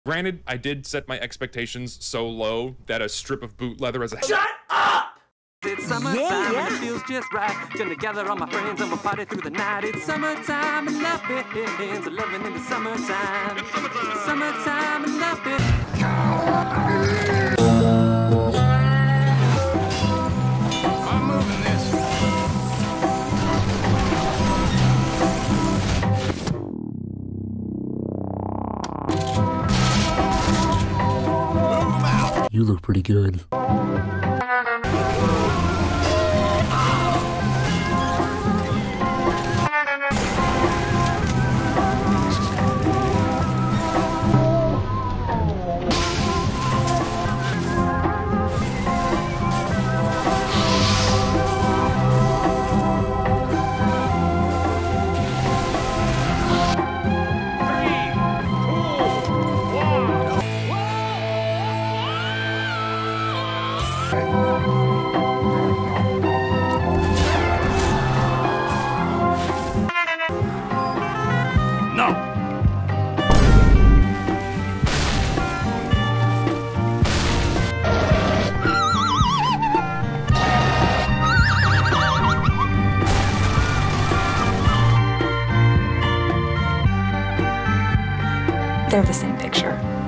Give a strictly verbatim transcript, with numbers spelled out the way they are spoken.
Granted, I did set my expectations so low that a strip of boot leather as a- Shut up! It's summertime yeah, yeah. and it feels just right. Gonna gather all my friends and we'll party through the night. It's summertime and love begins. Loving in the summertime. It's summertime. Summertime and love begins. I'm moving this. Move 'em out. You look pretty good. They're the same picture.